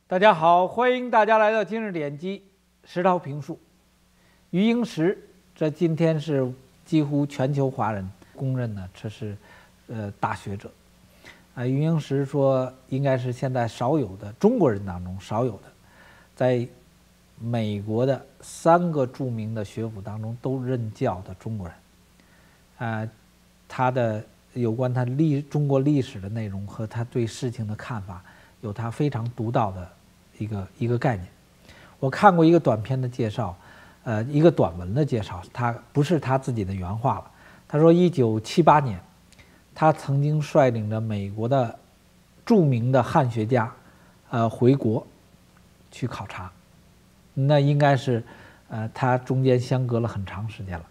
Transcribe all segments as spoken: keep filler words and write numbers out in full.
大家好，欢迎大家来到今日点击石涛评述。余英时，这今天是几乎全球华人公认的，这是呃大学者。啊，余英时说，应该是现在少有的中国人当中少有的，在美国的三个著名的学府当中都任教的中国人。啊，他的有关他历中国历史的内容和他对事情的看法，有他非常独到的一个一个概念。我看过一个短片的介绍，呃，一个短文的介绍，他不是他自己的原话了。他说，一九七八年，他曾经率领着美国的著名的汉学家，呃，回国去考察。那应该是，呃，他中间相隔了很长时间了。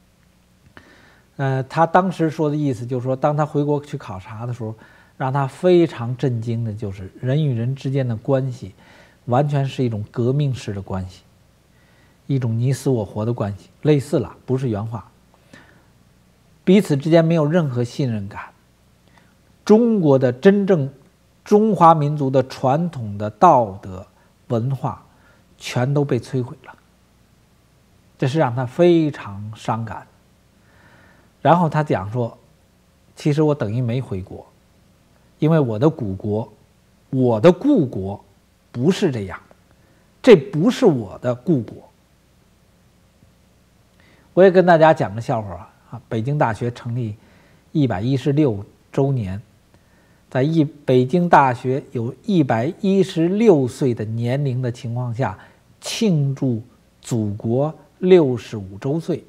呃，他当时说的意思就是说，当他回国去考察的时候，让他非常震惊的就是人与人之间的关系，完全是一种革命式的关系，一种你死我活的关系，类似了，不是原话。彼此之间没有任何信任感。中国的真正中华民族的传统的道德文化，全都被摧毁了，这是让他非常伤感。然后他讲说，其实我等于没回国，因为我的古国，我的故国不是这样，这不是我的故国。我也跟大家讲个笑话啊，北京大学成立一百一十六周年，在一北京大学有一百一十六岁的年龄的情况下，庆祝祖国六十五周岁。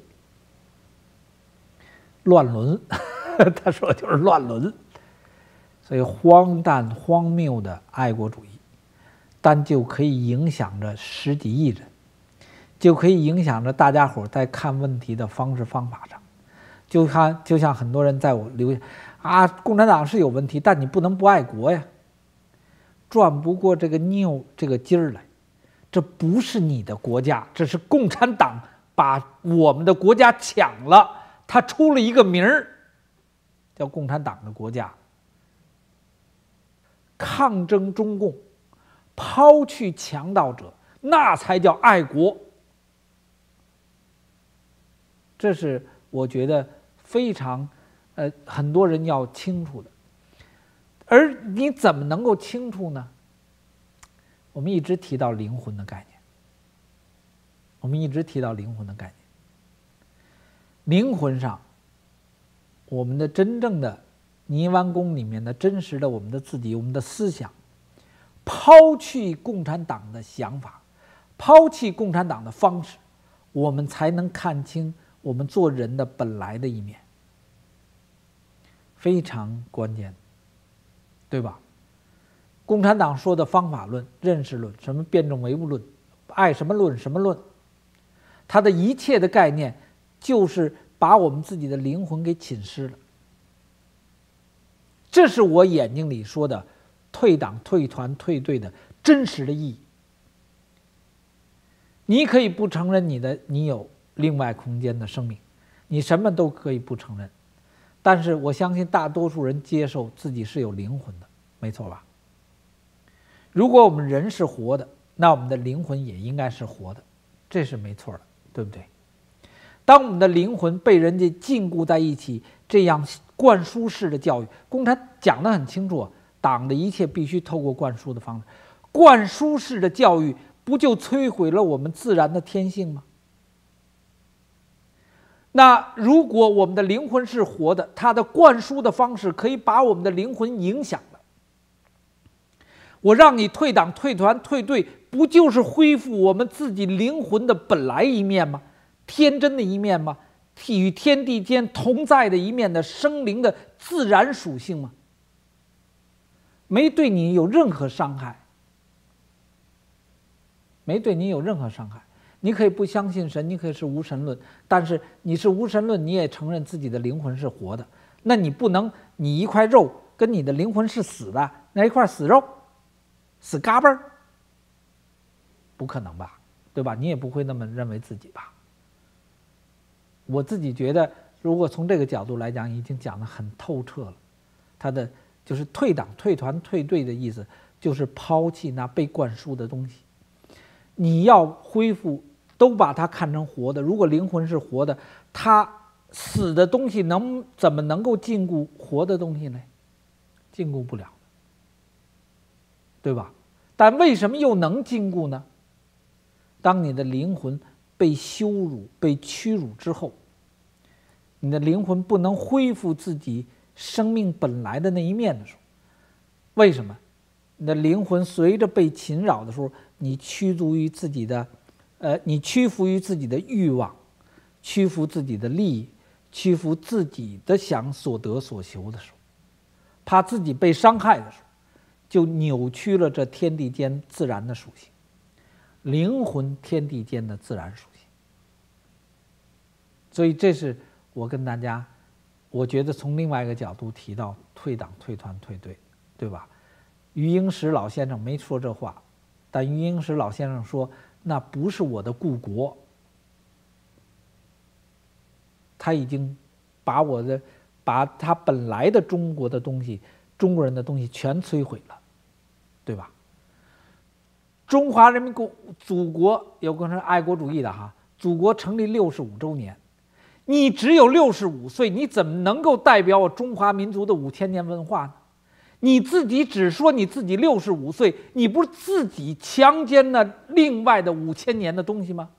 乱伦，他说就是乱伦，所以荒诞荒谬的爱国主义，但就可以影响着十几亿人，就可以影响着大家伙在看问题的方式方法上。就看就像很多人在我留言啊，共产党是有问题，但你不能不爱国呀，转不过这个拗这个筋儿来。这不是你的国家，这是共产党把我们的国家抢了。他出了一个名儿，叫共产党的国家。抗争中共，抛去强盗者，那才叫爱国。这是我觉得非常，呃，很多人要清楚的。而你怎么能够清楚呢？我们一直提到灵魂的概念，我们一直提到灵魂的概念。灵魂上，我们的真正的泥丸宫里面的真实的我们的自己，我们的思想，抛去共产党的想法，抛弃共产党的方式，我们才能看清我们做人的本来的一面，非常关键，对吧？共产党说的方法论、认识论，什么辩证唯物论，爱什么论什么论，它的一切的概念就是把我们自己的灵魂给侵蚀了。这是我眼睛里说的退党、退团、退队的真实的意义。你可以不承认你的你有另外空间的生命，你什么都可以不承认，但是我相信大多数人接受自己是有灵魂的，没错吧？如果我们人是活的，那我们的灵魂也应该是活的，这是没错的，对不对？当我们的灵魂被人家禁锢在一起，这样灌输式的教育，共产讲得很清楚，党的一切必须透过灌输的方式。灌输式的教育不就摧毁了我们自然的天性吗？那如果我们的灵魂是活的，它的灌输的方式可以把我们的灵魂影响了。我让你退党、退团、退队，不就是恢复我们自己灵魂的本来一面吗？天真的一面吗？与天地间同在的一面的生灵的自然属性吗？没对你有任何伤害，没对你有任何伤害。你可以不相信神，你可以是无神论，但是你是无神论，你也承认自己的灵魂是活的。那你不能，你一块肉跟你的灵魂是死的，那一块死肉，死嘎嘣儿，不可能吧？对吧？你也不会那么认为自己吧？我自己觉得，如果从这个角度来讲，已经讲得很透彻了。他的就是退党、退团、退队的意思， 就是抛弃那被灌输的东西。你要恢复，都把它看成活的。如果灵魂是活的，它死的东西能怎么能够禁锢活的东西呢？禁锢不了，对吧？但为什么又能禁锢呢？当你的灵魂被羞辱、被屈辱之后，你的灵魂不能恢复自己生命本来的那一面的时候，为什么？你的灵魂随着被侵扰的时候，你屈足于自己的，呃，你屈服于自己的欲望，屈服自己的利益，屈服自己的想所得所求的时候，怕自己被伤害的时候，就扭曲了这天地间自然的属性，灵魂天地间的自然属性。所以这是我跟大家，我觉得从另外一个角度提到退党、退团、退队，对吧？余英时老先生没说这话，但余英时老先生说，那不是我的故国，他已经把我的把他本来的中国的东西，中国人的东西全摧毁了，对吧？中华人民共祖国有个人爱国主义的哈，祖国成立六十五周年，你只有六十五岁，你怎么能够代表我中华民族的五千年文化呢？你自己只说你自己六十五岁，你不是自己强奸了另外的五千年的东西吗？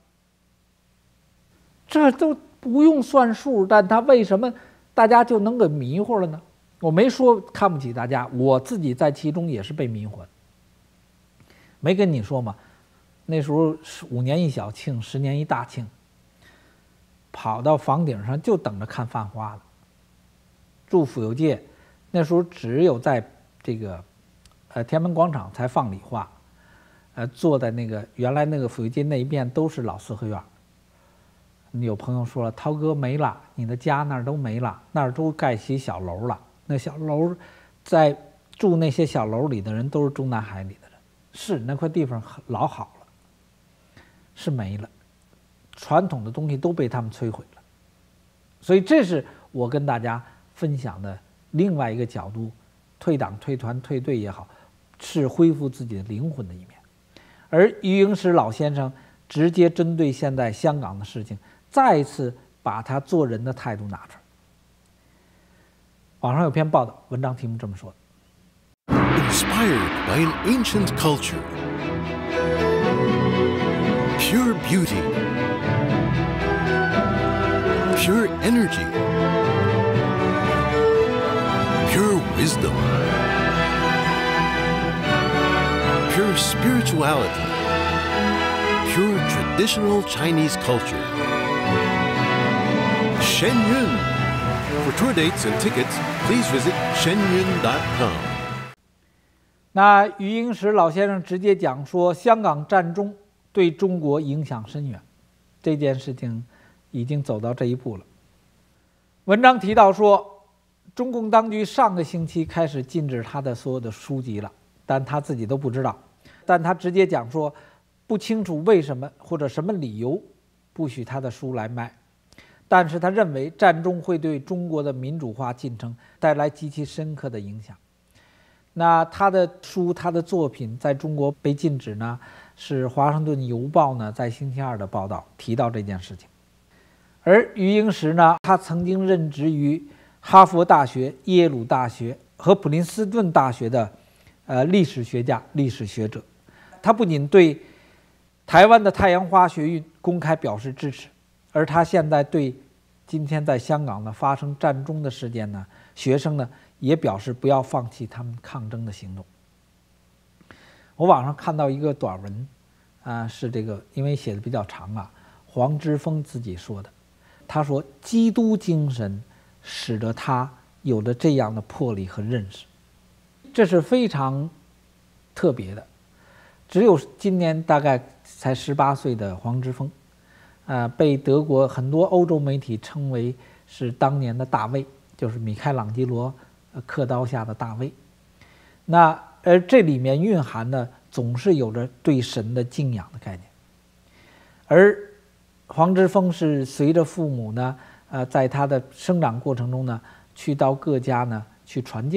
这都不用算数，但他为什么大家就能给迷糊了呢？我没说看不起大家，我自己在其中也是被迷惑的。没跟你说吗？那时候五年一小庆，十年一大庆，跑到房顶上就等着看犯花了。住府有界，那时候只有在这个呃天安门广场才放礼花，呃坐在那个原来那个府有界那一边都是老四合院。有朋友说了，涛哥没了，你的家那儿都没了，那儿都盖起小楼了。那小楼，在住那些小楼里的人都是中南海里的人，是那块地方老好了，是没了，传统的东西都被他们摧毁了。所以这是我跟大家分享的另外一个角度，退党、退团、退队也好，是恢复自己的灵魂的一面。而余英时老先生直接针对现在香港的事情，再次把他做人的态度拿出来。网上有篇报道，文章题目这么说的 ：Inspired by an ancient culture, pure beauty, pure energy, pure wisdom, pure spirituality, pure traditional Chinese culture. Shen Yun. For tour dates and tickets, please visit shen yun dot com. 那余英时老先生直接讲说，香港战中对中国影响深远，这件事情已经走到这一步了。文章提到说，中共当局上个星期开始禁止他的所有的书籍了，但他自己都不知道。但他直接讲说，不清楚为什么或者什么理由不许他的书来卖。但是他认为战中会对中国的民主化进程带来极其深刻的影响。那他的书、他的作品在中国被禁止呢，是《华盛顿邮报》呢在星期二的报道提到这件事情。而余英时呢，他曾经任职于哈佛大学、耶鲁大学和普林斯顿大学的呃历史学家、历史学者。他不仅对台湾的太阳花学运公开表示支持，而他现在对今天在香港呢发生战中的事件呢，学生呢也表示不要放弃他们抗争的行动。我网上看到一个短文，啊，是这个，因为写的比较长啊，黄之锋自己说的。他说，基督精神使得他有了这样的魄力和认识，这是非常特别的。只有今年大概才十八岁的黄之锋。呃，被德国很多欧洲媒体称为是当年的大卫，就是米开朗基罗刻刀下的大卫。那而这里面蕴含的总是有着对神的敬仰的概念。而黄之锋是随着父母呢，呃，在他的生长过程中呢，去到各家呢去传教，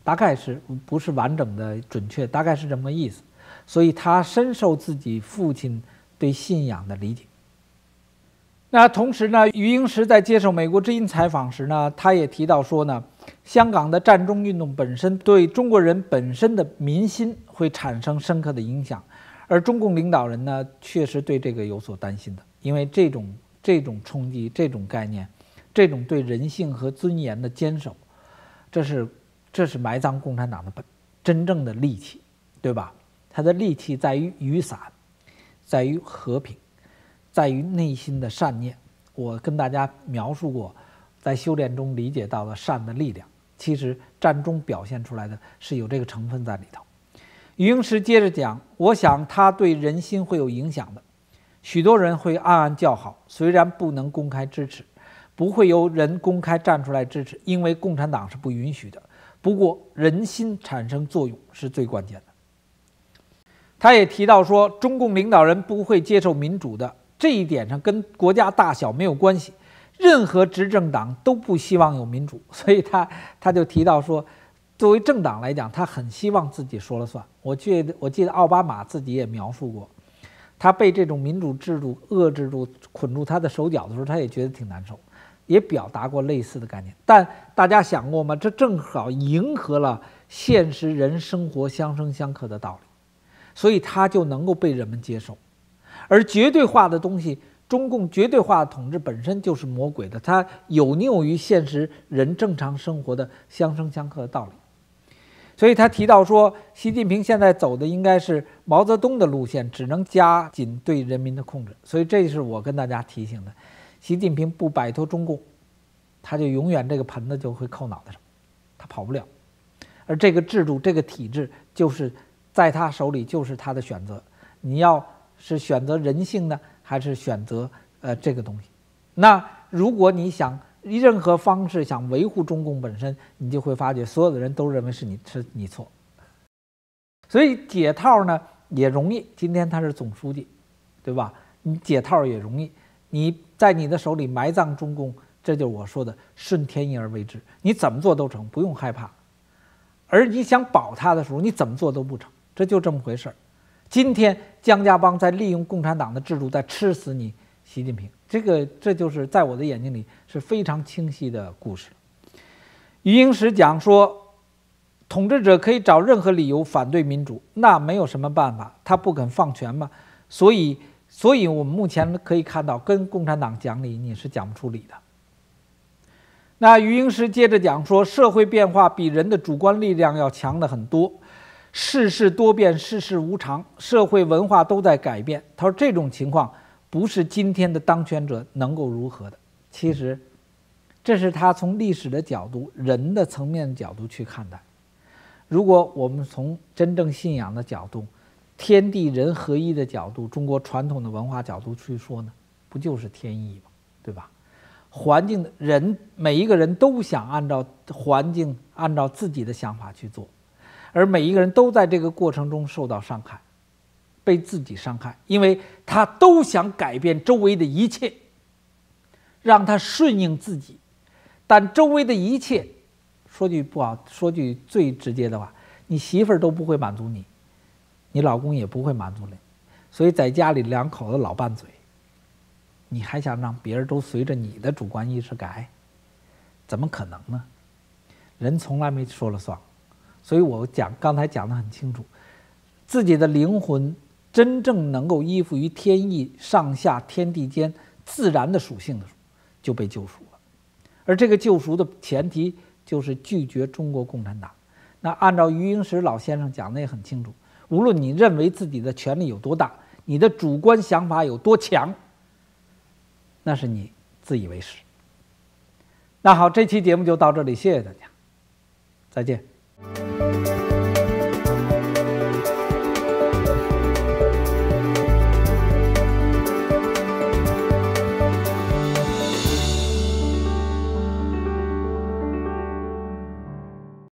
大概是不是完整的准确，大概是这么个意思。所以他深受自己父亲对信仰的理解。那同时呢，余英时在接受美国之音采访时呢，他也提到说呢，香港的战中运动本身对中国人本身的民心会产生深刻的影响，而中共领导人呢，确实对这个有所担心的，因为这种这种冲击、这种概念、这种对人性和尊严的坚守，这是这是埋葬共产党的本真正的利器，对吧？它的利器在于雨伞，在于和平，在于内心的善念。我跟大家描述过，在修炼中理解到了善的力量，其实战中表现出来的是有这个成分在里头。余英时接着讲，我想他对人心会有影响的，许多人会暗暗叫好，虽然不能公开支持，不会有人公开站出来支持，因为共产党是不允许的。不过人心产生作用是最关键的。他也提到说，中共领导人不会接受民主的，这一点上跟国家大小没有关系，任何执政党都不希望有民主，所以他他就提到说，作为政党来讲，他很希望自己说了算。我记得我记得奥巴马自己也描述过，他被这种民主制度遏制住、捆住他的手脚的时候，他也觉得挺难受，也表达过类似的概念。但大家想过吗？这正好迎合了现实人生活相生相克的道理，所以他就能够被人们接受。而绝对化的东西，中共绝对化的统治本身就是魔鬼的，它有拗于现实人正常生活的相生相克的道理。所以他提到说，习近平现在走的应该是毛泽东的路线，只能加紧对人民的控制。所以这是我跟大家提醒的，习近平不摆脱中共，他就永远这个盆子就会扣脑袋上，他跑不了。而这个制度、这个体制，就是在他手里，就是他的选择。你要是选择人性呢，还是选择呃这个东西？那如果你想任何方式想维护中共本身，你就会发觉所有的人都认为是你是你错。所以解套呢也容易，今天他是总书记，对吧？你解套也容易，你在你的手里埋葬中共，这就是我说的顺天意而为之，你怎么做都成，不用害怕。而你想保他的时候，你怎么做都不成，这就这么回事儿。今天江家帮在利用共产党的制度在吃死你习近平，这个这就是在我的眼睛里是非常清晰的故事。余英时讲说，统治者可以找任何理由反对民主，那没有什么办法，他不肯放权嘛。所以，所以我们目前可以看到，跟共产党讲理，你是讲不出理的。那余英时接着讲说，社会变化比人的主观力量要强得很多，世事多变，世事无常，社会文化都在改变。他说这种情况不是今天的当权者能够如何的。其实，这是他从历史的角度、人的层面的角度去看待。如果我们从真正信仰的角度、天地人合一的角度、中国传统的文化角度去说呢，不就是天意吗？对吧？环境的人，每一个人都想按照环境、按照自己的想法去做，而每一个人都在这个过程中受到伤害，被自己伤害，因为他都想改变周围的一切，让他顺应自己，但周围的一切，说句不好，说句最直接的话，你媳妇儿都不会满足你，你老公也不会满足你，所以在家里两口子老拌嘴。你还想让别人都随着你的主观意识改，怎么可能呢？人从来没说了算。所以我讲刚才讲得很清楚，自己的灵魂真正能够依附于天意上下天地间自然的属性的时候，就被救赎了。而这个救赎的前提就是拒绝中国共产党。那按照余英时老先生讲的也很清楚，无论你认为自己的权力有多大，你的主观想法有多强，那是你自以为是。那好，这期节目就到这里，谢谢大家，再见。